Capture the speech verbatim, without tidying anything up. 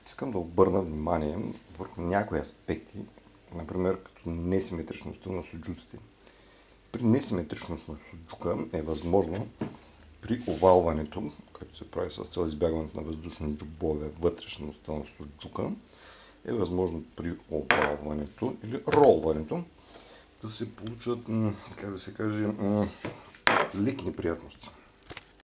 Искам да обърна внимание върху някои аспекти, например като несиметричността на суджуците. При несиметричност на суджука е възможно при овалването, което се прави с цел избягването на въздушни джубове вътрешността на суджука, е възможно при овалването или ролването да се получат, така да се каже, леки неприятности.